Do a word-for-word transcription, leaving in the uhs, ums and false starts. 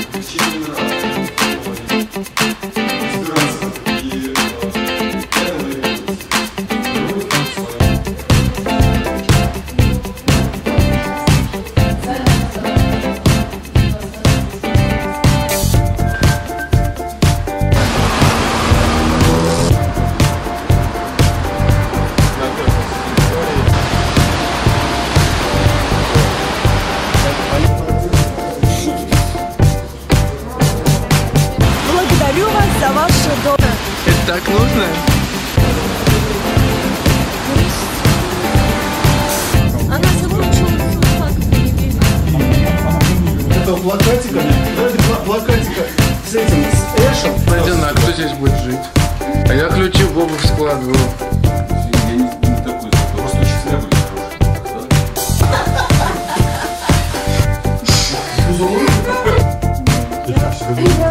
Благодарю вас за вашу долю. Это так нужно? Она замучила Это плакатика, это плакатика с этим, с Эшем. Пойдем, а кто здесь будет жить? А я ключи в обувь складываю. Я не, не такой, просто учителя были хорошие. Узловой?